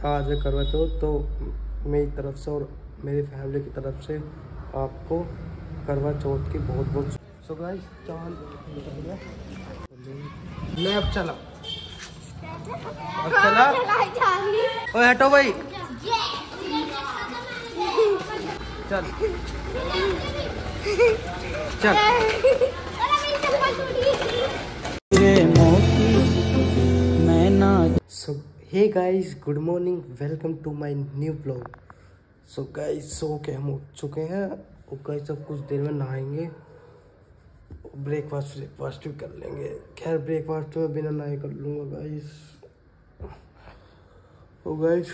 आज है करवा चौथ, तो मेरी तरफ से और मेरी फैमिली की तरफ से आपको करवा चौथ की बहुत बहुत। सो गाइस चांद निकल गया, मैं अब चला ओए हटो भाई, चल चल। So hey guys, good morning, welcome to my new blog. So guys so के हम उठ चुके हैं और गाइस सब कुछ देर में नहाएंगे, ब्रेकफास्ट भी कर लेंगे। खैर ब्रेकफास्ट में बिना नहाए कर लूँगा गाइस। ओ गाइस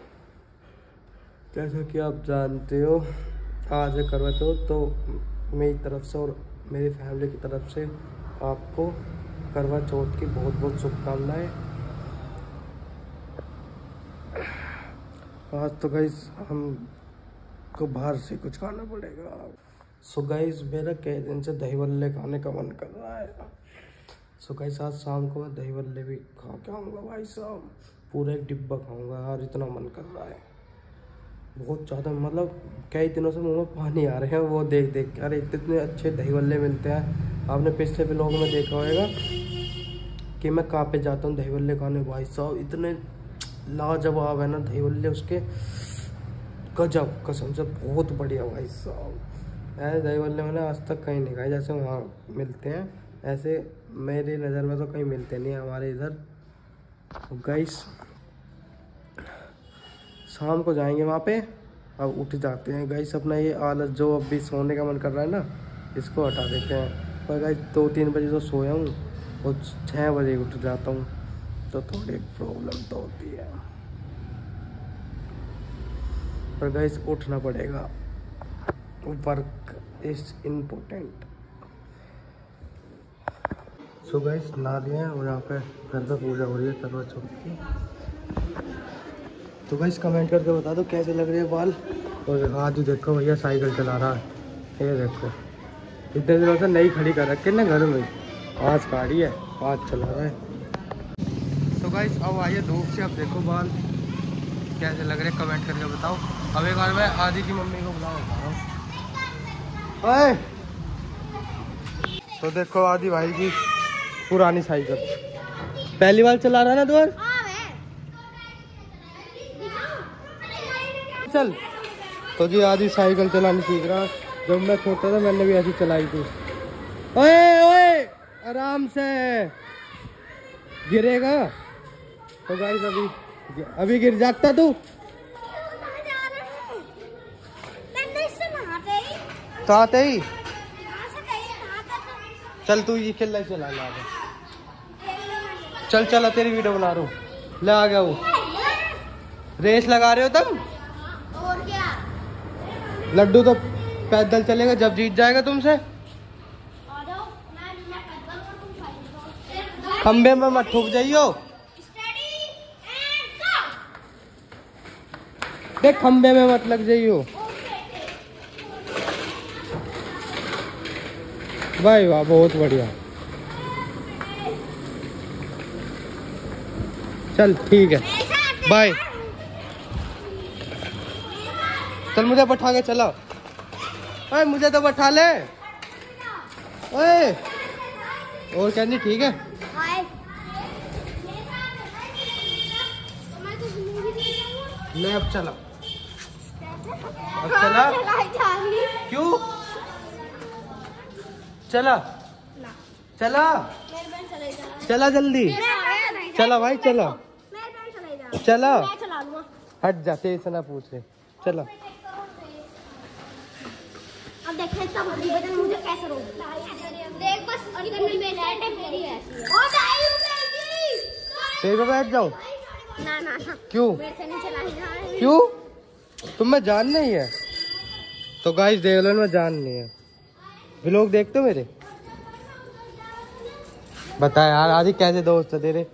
जैसा कि आप जानते हो आज है करवा चौथ, तो मेरी तरफ से और मेरी फैमिली की तरफ से आपको करवा चौथ की बहुत बहुत शुभकामनाएं। आज तो गाइस हमको बाहर से कुछ खाना पड़ेगा। सो गाइस मेरा कई दिन से दही बल्ले खाने का मन कर रहा है। सो गाइस आज शाम को मैं दही बल्ले भी खा के आऊँगा भाई साहब, पूरा एक डिब्बा खाऊंगा यार, इतना मन कर रहा है बहुत ज़्यादा। मतलब कई दिनों से मुंह में पानी आ रहे हैं वो देख देख के। अरे इतने अच्छे दही बल्ले मिलते हैं, आपने पिछले व्लॉग में देखा होगा कि मैं कहाँ पे जाता हूँ दही बल्ले खाने। भाई साहब इतने लाजवाब है ना दही बल्ले उसके, गजब कसम से बहुत बढ़िया भाई साहब। ऐसे दही बल्ले मैंने आज तक कहीं नहीं खाए जैसे वहाँ मिलते हैं, ऐसे मेरी नज़र में तो कहीं मिलते नहीं हमारे इधर। गाइस शाम को जाएंगे वहाँ पे, अब उठ जाते हैं गाइस। अपना ये आलस जो अभी सोने का मन कर रहा है ना, इसको हटा देते हैं। पर गाइस 2-3 बजे तो सोया हूँ और 6 बजे उठ जाता हूँ, तो थोड़ी प्रॉब्लम तो होती है। पर गाइस उठना पड़ेगा, work is important. So guys नहा लिए हैं और यहाँ पे घर पे पूजा हो रही है करवा चौथ की। तो गाइस कमेंट करके बता दो कैसे लग रहे हैं बाल। और आज देखो भैया साइकिल चला रहा है, ये देखो इतने दिनों से नई खड़ी कर रखी है ना घर में, आज गाड़ी है आज चला रहा है। तो गाइस अब आइए धूप से, अब देखो बाल कैसे लग रहे हैं कमेंट करके बताओ। अब एक बार मैं आदि की मम्मी को बुला रहा हूँ। तो देखो आदि भाई की पुरानी साइकिल पहली बार चला रहा है ना तुम्हार, चल। तो जी आदि साइकिल चलानी सीख रहा। जब मैं छोटा था मैंने भी ऐसी चलाई थी। ओए ओए आराम से, गिरेगा। तो गाइस अभी गिर जाता तू तो आते ही। चल तू ये खेल चला ला, चल चला तेरी वीडियो बना रहा हूँ। ले आ गया वो, रेस लगा रहे हो तुम। और क्या लड्डू तो पैदल चलेगा जब जीत जाएगा तुमसे। खंबे में मत ठुक जाइयो, देख खंबे में मत लग जाइयो। भाई वाह बहुत बढ़िया, चल ठीक है बाय। चल मुझे बैठा के चला, ओए मुझे तो बैठा ले। ओए और कहनी ठीक है। मैं अब चला, अब चला क्यों चला चला चला जल्दी चला भाई चला चला। हट जा, तेरे से ना पूछ रहे, चला। अब देख मुझे कैसे रोक देख बस, तेरे पे बैठ जाओ ना ना। क्यों क्यों तुम्हें जान नहीं है? तो गाइस देख लो मैं जान नहीं है। व्लॉग देखते हो मेरे? बता यार आदि कैसे दोस्त है तेरे?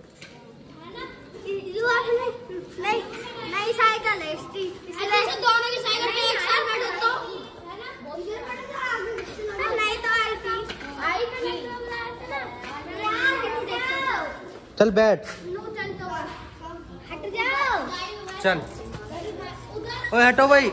नई साइकिल है दोनों की साइकिल पे एक साथ बैठो तो नहीं तो आई थी। चल बैठ, हट जाओ। चल ओए हटो भाई।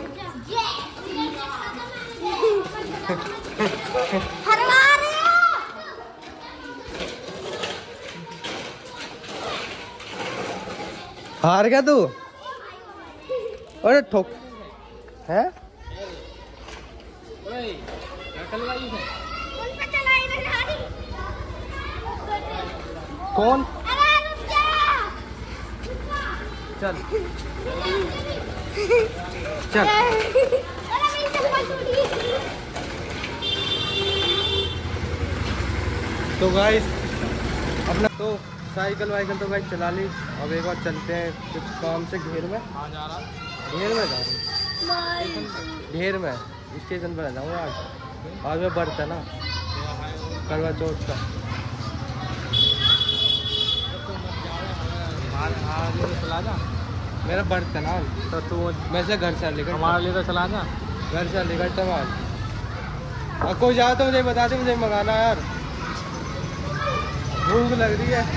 हार गया तू? अरे ठोक है कौन? चल चल तो गाइस अपना तो साइकिल वाइकिल तो भाई चला ली। अब एक बार चलते हैं कुछ काम से घेर में। जा रहा घेर में जा रहा हूँ। घेर में स्टेशन पर जाऊँगा आज मैं बर्थ है ना करवा चौथ का। चला जा मेरा बर्थ है ना तो तू मैं से घर से लेकर हमारे लिए तो चला जा घर से लेकर चल आज। कोई जाओ तो मुझे बता दे मुझे मंगाना यार भूख लग रही है।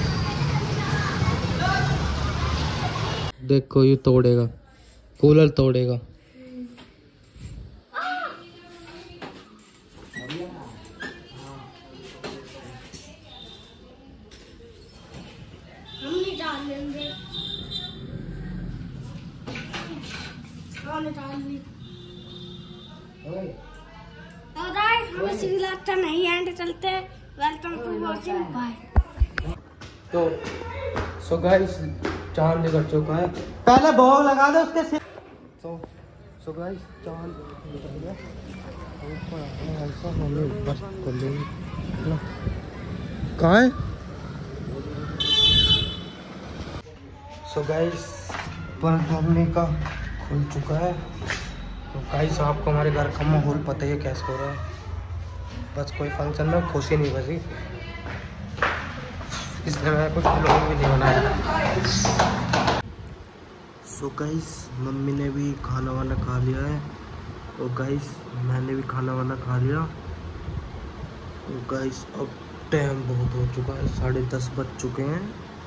देखो ये तोड़ेगा कूलर तोड़ेगा। हमें श्रीलंका नहीं एंड चलते। Welcome to watching bye. तो सो गाइस चांद निकल चुका है। पहले भोग लगा दो उसके सिर। सो गाइस चांद निकल गया कहाँ है? सो गाइस पर धरने का खुल चुका है। तो गाइस आपको हमारे घर का माहौल पता ही है कैसे हो रहा है। बस कोई फंक्शन में खुशी नहीं बची इसलिए मैं कुछ ब्लॉग भी नहीं बनाया। सो गाइस मम्मी ने भी खाना वाना खा लिया है और गाइस मैंने भी खाना वाना खा लिया। और गाइस अब टाइम बहुत हो चुका है 10:30 बज चुके हैं।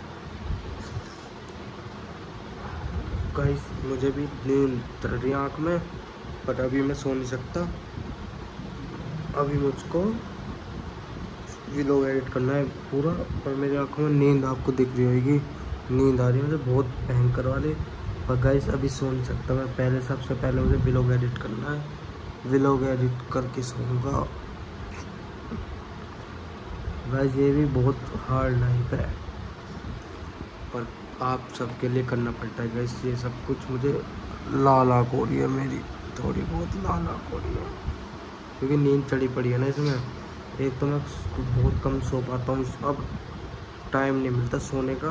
गाइस मुझे भी नींद चढ़ रही है आँख में पर अभी मैं सो नहीं सकता। अभी मुझको वीडियो एडिट करना है पूरा और मेरी आंखों में नींद आपको दिख रही होगी। नींद आ रही है मुझे बहुत भयंकर वाली। पर गाइस अभी सो नहीं सकता मैं। पहले सबसे पहले मुझे व्लॉग एडिट करना है। व्लॉग एडिट करके सोऊंगा। गाइस ये भी बहुत हार्ड लाइफ है पर आप सबके लिए करना पड़ता है। गाइस ये सब कुछ मुझे लाल आँख हो रही है मेरी थोड़ी बहुत लाल आँख हो रही है क्योंकि नींद चढ़ी पड़ी है ना इसमें। एक तो मैं बहुत कम सो पाता हूँ अब टाइम नहीं मिलता सोने का।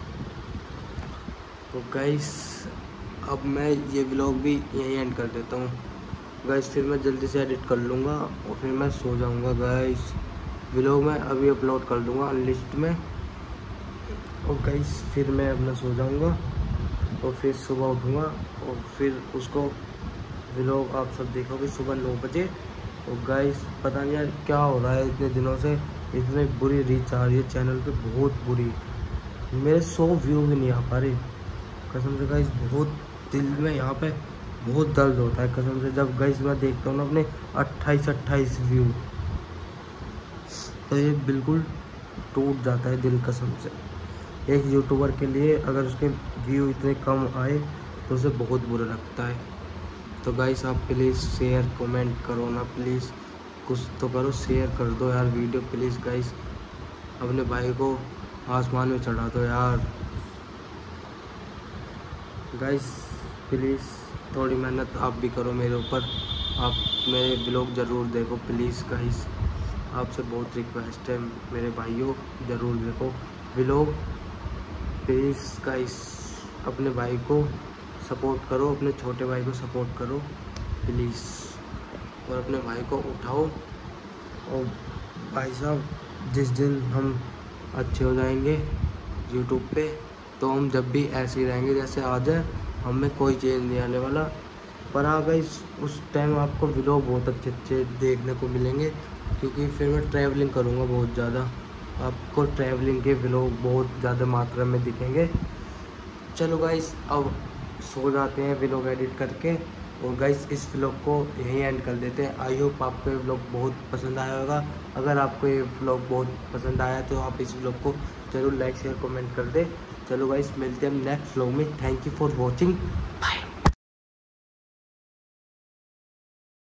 तो गाइस अब मैं ये व्लॉग भी यहीं एंड कर देता हूँ गाइस। फिर मैं जल्दी से एडिट कर लूँगा और फिर मैं सो जाऊँगा गाइस। व्लॉग मैं अभी अपलोड कर दूँगा लिस्ट में और गाइस फिर मैं अपना सो जाऊँगा और फिर सुबह उठूँगा और फिर उसको व्लॉग आप सब देखोगे सुबह 9 बजे। और गाइस पता नहीं यार क्या हो रहा है इतने दिनों से इतनी बुरी रीच आ रही है चैनल पे बहुत बुरी। मेरे 100 व्यू भी नहीं आ पा रहे कसम से गाइस। बहुत दिल में यहाँ पे बहुत दर्द होता है कसम से जब गाइस मैं देखता हूँ ना अपने 28 व्यू तो ये बिल्कुल टूट जाता है दिल कसम से। एक यूट्यूबर के लिए अगर उसके व्यू इतने कम आए तो उसे बहुत बुरा लगता है। तो गाइस आप प्लीज़ शेयर कमेंट करो ना प्लीज़ कुछ तो करो शेयर कर दो यार वीडियो प्लीज़ गाइस। अपने भाई को आसमान में चढ़ा दो यार गाइस प्लीज़। थोड़ी मेहनत आप भी करो मेरे ऊपर। आप मेरे ब्लॉग ज़रूर देखो प्लीज़ गाइस। आपसे बहुत रिक्वेस्ट है मेरे भाइयों ज़रूर देखो ब्लॉग प्लीज़ गाइस। अपने भाई को सपोर्ट करो अपने छोटे भाई को सपोर्ट करो प्लीज़ और अपने भाई को उठाओ। और भाई साहब जिस दिन हम अच्छे हो जाएंगे यूट्यूब पे तो हम जब भी ऐसे ही रहेंगे जैसे आज है हमें कोई चेंज नहीं आने वाला। पर हाँ गाइस उस टाइम आपको व्लॉग बहुत अच्छे अच्छे देखने को मिलेंगे क्योंकि फिर मैं ट्रैवलिंग करूँगा बहुत ज़्यादा। आपको ट्रैवलिंग के व्लॉग बहुत ज़्यादा मात्रा में दिखेंगे। चलो गाइस अब सो जाते हैं व्लॉग एडिट करके। और गाइस इस व्लॉग को यहीं एंड कर देते हैं। आई होप आपको ये व्लॉग बहुत पसंद आया होगा। अगर आपको ये व्लॉग बहुत पसंद आया तो आप इस व्लॉग को जरूर लाइक शेयर कमेंट कर दें। चलो गाइस मिलते हैं हम नेक्स्ट व्लॉग में। Thank you for watching, bye.